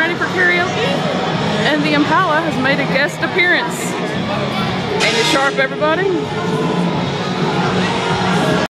ready for karaoke, and the Impala has made a guest appearance. Ain't it sharp, everybody?